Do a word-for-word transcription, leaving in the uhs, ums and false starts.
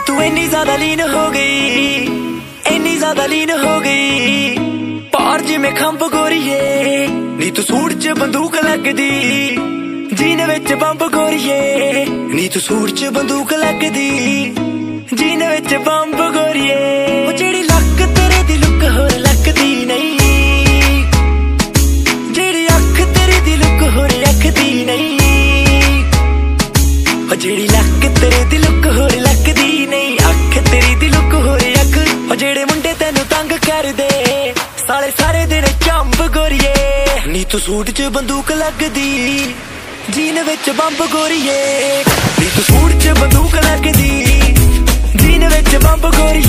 तू इन्नी ज्यादा लीन हो गई, इन्नी ज्यादा लीन हो गई पार जिमें खंभ गोरीए नी तू सूट च बंदूक लगदी, जीन विच बंब गोरीए नी तू सूट च बंदूक लगदी, जीन विच बंब गोरीए जेड़ी लक तेरे दी लुक होर लगदी नहीं, जेड़ी अख तेरे दी लुक होर अखदी नहीं, जेड़ी लक तेरे दी लुक होर लगदी नहीं, अख तेरी दी लुक होर अख जेड़े मुंडे तेनू तंग कर दे साले सारे दिन चंब गोरीए नी तू सूट च बंदूक लगदी, जीन विच बंब गोरीए नी तू सूट च बंदूक लगदी, जीन विच बंब गोरीए।